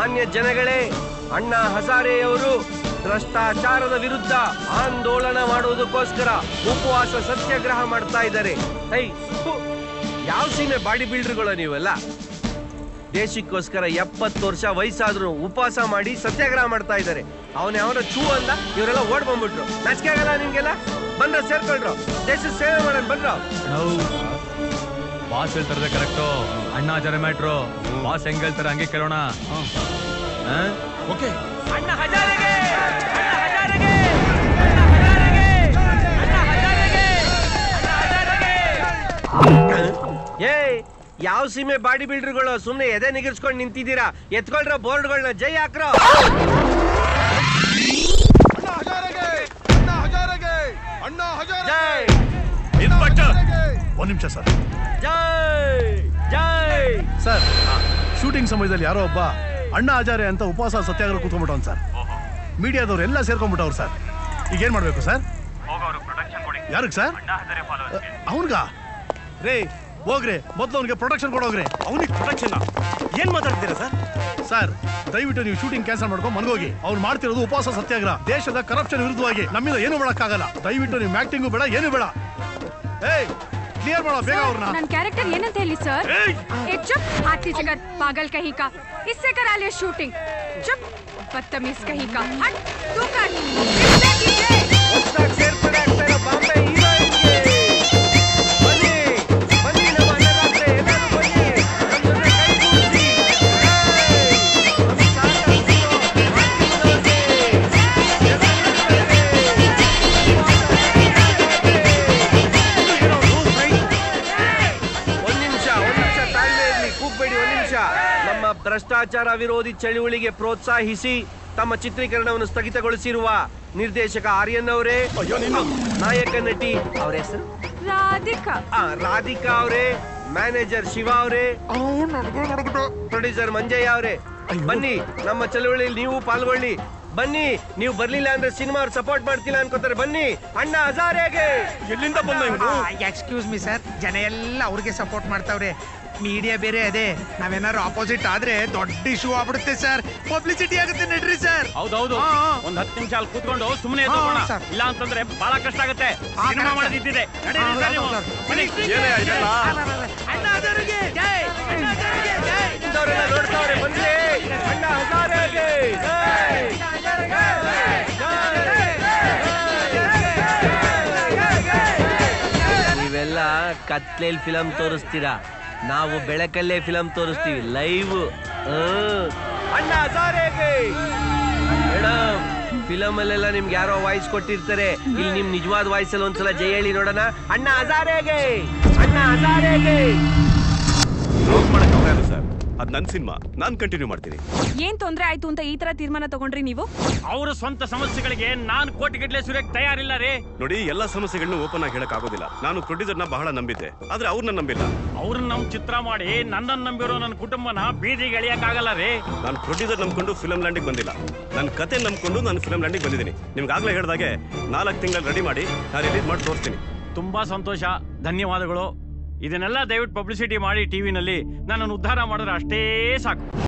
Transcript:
ಮಾನ್ಯ ಜನಗಳೇ, ಅಣ್ಣಾ ಹಜಾರೆಯವರು ಭ್ರಷ್ಟಾಚಾರದ ವಿರುದ್ಧ ಆಂದೋಲನ ಮಾಡುವುದಕ್ಕೋಸ್ಕರ ಉಪವಾಸ ಸತ್ಯಾಗ್ರಹ ಮಾಡ್ತಾ ಇದ್ದಾರೆ. ಯಾವ ಸೀಮೆ ಬಾಡಿ ಬಿಲ್ಡರ್ಗಳು ನೀವೆಲ್ಲ? ದೇಶಕ್ಕೋಸ್ಕರ 70 ವರ್ಷ ವಯಸ್ಸಾದ್ರು ಉಪವಾಸ ಮಾಡಿ ಸತ್ಯಾಗ್ರಹ ಮಾಡ್ತಾ ಇದ್ದಾರೆ. ಅವನ ಚೂ ಅಂದ, ಇವರೆಲ್ಲ ಓಡ್ ಬಂದ್ಬಿಟ್ರು. ನಾಚಿಕೆ ಆಗಲ್ಲ ನಿಮ್ಗೆಲ್ಲ? ಬಂದ್ರ ಸೇರ್ಕೊಳ್ರು, ದೇಶದ ಸೇವೆ ಮಾಡೋಣ ಬಂದ್ರ. ಬಾಸ್ ಹೇಳ್ತಾರದೆ correct. Anna Hazare matter. Boss ಹೆಂಗ್ ಹೇಳ್ತಾರೆ ಹಂಗೆ ಕೇಳೋಣ. ಓಕೆ. ಅಣ್ಣಾ ಹಜಾರೆಗೆ, ಯಾವ ಸೀಮೆ ಬಾಡಿ ಬಿಲ್ಡರ್ಗಳು ಸುಮ್ನೆ ಎದೆ ನಿಗಿರ್ಸ್ಕೊಂಡು ನಿಂತಿದ್ದೀರಾ? ಎತ್ಕೊಳ್ರ ಬೋರ್ಡ್ಗಳನ್ನ, ಜೈ ಹಾಕ್ರ. ಒಂದ್ ನಿಮಿಷ ಸರ್. ಜೈ ಜೈ ಸರ್, ಶೂಟಿಂಗ್ ಸಮಯದಲ್ಲಿ ಯಾರೋ ಒಬ್ಬ ಅಣ್ಣಾ ಹಜಾರೆ ಅಂತ ಉಪವಾಸ ಸತ್ಯಾಗ್ರಹ ಕೂತ್ಕೊಂಡ್ಬಿಟ್ಟವನ್ ಸರ್. ಮೀಡಿಯಾದವ್ರು ಎಲ್ಲ ಸೇರ್ಕೊಂಡ್ಬಿಟ್ಟವ್ರು ಸರ್. ಈಗ ಏನ್ ಮಾಡ್ಬೇಕು ಸರ್? ಯಾರಿಗೆ ಸರ್? ಅವನ್ಗ ರೇ ಹೋಗ್ರಿ, ಮೊದ್ಲು ಅವ್ನಿಗೆ ಪ್ರೊಟೆಕ್ಷನ್ ಕೊಡೋಗ್ರಿ. ಅವನಿಗೆ ಪ್ರೊಟೆಕ್ಷನ್ ಏನ್ ಮಾತಾಡ್ತೀರಾ ಸರ್? ಸರ್ ದಯವಿಟ್ಟು ನೀವು ಶೂಟಿಂಗ್ ಕ್ಯಾನ್ಸಲ್ ಮಾಡ್ಕೊಂಡು ಮನಗೋಗಿ. ಅವ್ರು ಮಾಡ್ತಿರೋದು ಉಪವಾಸ ಸತ್ಯಾಗ್ರಹ. ದೇಶದ ಕರಪ್ಷನ್ ವಿರುದ್ಧವಾಗಿ. ನಮ್ಮಿಂದ ಏನು ಮಾಡಕ್ಕಾಗಲ್ಲ. ದಯವಿಟ್ಟು ನೀವು ಆಕ್ಟಿಂಗು ಬೇಡ, ಏನು ಬೇಡ. ಏಯ್ क्लियर मारो बेगा ಅವ್ರನ್ನ. ನನ್ನ ಕ್ಯಾರೆಕ್ಟರ್ ಏನಂತ ಹೇಳಿ ಸರ್? चुप हाथी जगत पागल कहीं का. इससे करा ले शूटिंग. चुप बदतमीज कहीं का. हट तू कर. इससे कीजिए. ಹೊಸದಾಗಿ ಸೇರ್ಪಡೆಯಾಗ್ತಿರೋ ಬಾಂಬೆ ಹೀರೋಯಿನ್ಗೆ ಬನ್ನಿ ಬನ್ನಿ, ನಮ್ಮ ಅಣ್ಣರಾತ್ರಿ ಎಲ್ಲರೂ ಬನ್ನಿ, ನಮ್ಮ ಜೊತೆ ಕೈ ಕೂಡಿಸಿ. ನಮ್ಮ ಭ್ರಷ್ಟಾಚಾರ ವಿರೋಧಿ ಚಳುವಳಿಗೆ ಪ್ರೋತ್ಸಾಹಿಸಿ ತಮ್ಮ ಚಿತ್ರೀಕರಣವನ್ನು ಸ್ಥಗಿತಗೊಳಿಸಿರುವ ನಿರ್ದೇಶಕ ಆರ್ಯನ್ ಅವರೇ, ನಾಯಕ ನಟಿ ಅವರ ಹೆಸರು ರಾಧಿಕಾ ಅವರೇ, ಮ್ಯಾನೇಜರ್ ಶಿವ ಅವರೇ, ಪ್ರೊಡ್ಯೂಸರ್ ಮಂಜಯ್ಯ ಅವರೇ, ಬನ್ನಿ ನಮ್ಮ ಚಳುವಳಿಯಲ್ಲಿ ನೀವು ಪಾಲ್ಗೊಳ್ಳಿ. ಬನ್ನಿ, ನೀವು ಬರ್ಲಿಲ್ಲ ಅಂದ್ರೆ ಸಿನಿಮಾ ಅವ್ರು ಸಪೋರ್ಟ್ ಮಾಡ್ತಿಲ್ಲ ಅನ್ಕೋತಾರೆ. ಬನ್ನಿ ಅಣ್ಣಾ ಹಜಾರೆಗೆ. ಎಲ್ಲಿಂದ ಬಂದ ಇವನು? ಎಕ್ಸ್ಕ್ಯೂಸ್ ಮೀ ಸರ್, ಜನ ಎಲ್ಲ ಅವ್ರಿಗೆ ಸಪೋರ್ಟ್ ಮಾಡ್ತಾವ್ರೆ. ಮೀಡಿಯಾ ಬೇರೆ ಅದೇ, ನಾವೇನಾದ್ರು ಆಪೋಸಿಟ್ ಆದ್ರೆ ದೊಡ್ಡ ಇಶ್ಯೂ ಆಗ್ಬಿಡುತ್ತೆ ಸರ್. ಪಬ್ಲಿಸಿಟಿ ಆಗುತ್ತೆ, ನಡ್ರಿ ಸರ್. ಹೌದೌದು, ಒಂದ್ 10 ನಿಮಿಷ ಅಲ್ಲಿ ಕೂತ್ಕೊಂಡು ಸುಮ್ಮನೆ ಇಲ್ಲ ಅಂತಂದ್ರೆ ಬಹಳ ಕಷ್ಟ ಆಗುತ್ತೆ. ಸಿನಿಮಾ ಮಾಡೋದಿದ್ದಿದೆ. ನೋಡ್ತಾವ್ರೆ, ಬಂದ್ರೆ ಅಣ್ಣಾ ಹಜಾರೆಗೆ. ನೀವೆಲ್ಲ ಕತ್ಲೇಲ್ ಫಿಲಂ ತೋರಿಸ್ತೀರಾ, ನಾವು ಬೆಳಕಲ್ಲೇ ಫಿಲಂ ತೋರಿಸ್ತೀವಿ, ಲೈವ್. ಅಣ್ಣಾ ಹಜಾರೆಗೆ. ಮೇಡಮ್, ಫಿಲಮ್ ಅಲ್ಲೆಲ್ಲ ನಿಮ್ಗೆ ಯಾರೋ ವಾಯ್ಸ್ ಕೊಟ್ಟಿರ್ತಾರೆ, ಇಲ್ಲಿ ನಿಮ್ ನಿಜವಾದ ವಾಯ್ಸ್ ಅಲ್ಲಿ ಒಂದ್ಸಲ ಜೈ ಹೇಳಿ ನೋಡೋಣ. ಅಣ್ಣಾ ಹಜಾರೆಗೆ, ಅಣ್ಣಾ ಹಜಾರೆಗೆ. ಸರ್, ಅದ್ ನನ್ ಸಿನಿಮಾ, ನಾನ್ ಕಂಟಿನ್ಯೂ ಮಾಡ್ತೀನಿ. ಏನ್ ತೊಂದ್ರೆ ಆಯ್ತು ಅಂತ ಈ ತರ ತೀರ್ಮಾನ ತಗೊಂಡ್ರಿ ನೀವು? ಅವರ ಸ್ವಂತ ಸಮಸ್ಯೆಗಳಿಗೆ ನಾನ್ ಕೋಟಿಗಟ್ಟಲೆ ಸುರಿಯಕ್ ತಯಾರಿಲ್ಲ ರೀ. ನೋಡಿ, ಎಲ್ಲಾ ಸಮಸ್ಯೆಗಳನ್ನ ಓಪನ್ ಆಗಿ ಹೇಳಕ್ ಆಗೋದಿಲ್ಲ. ನಾನು ಪ್ರೊಡ್ಯೂಸರ್ನ ಬಹಳ ನಂಬಿದ್ದೆ, ಆದ್ರೆ ಅವ್ರನ್ನ ನಂಬಿಲ್ಲ. ಅವ್ರನ್ನ ನಮ್ ಚಿತ್ರ ಮಾಡಿ ನನ್ನನ್ನು ನಂಬಿರೋ ನನ್ನ ಕುಟುಂಬನ ಬೀದಿಗೆ ಎಳಿಯಕ್ಕಾಗಲ್ಲ ರೀ. ನಾನು ಪ್ರೊಡ್ಯೂಸರ್ ನಂಬ್ಕೊಂಡು ಫಿಲಂ ಲ್ಯಾಂಡಿಗೆ ಬಂದಿಲ್ಲ, ನನ್ನ ಕತೆ ನಂಬ್ಕೊಂಡು ನಾನು ಫಿಲಂ ಲ್ಯಾಂಡಿಗೆ ಬಂದಿದ್ದೀನಿ. ನಿಮ್ಗೆ ಆಗ್ಲೇ ಹೇಳ್ದಾಗೆ 4 ತಿಂಗಳು ರೆಡಿ ಮಾಡಿ ನಾನು ರಿಲೀಸ್ ಮಾಡಿ ತೋರಿಸ್ತೀನಿ. ತುಂಬಾ ಸಂತೋಷ, ಧನ್ಯವಾದಗಳು. ಇದನ್ನೆಲ್ಲ ದಯವಿಟ್ಟು ಪಬ್ಲಿಸಿಟಿ ಮಾಡಿ ಟಿವಿನಲ್ಲಿ ನನ್ನನ್ನು ಉದ್ಧಾರ ಮಾಡಿದ್ರೆ ಅಷ್ಟೇ ಸಾಕು.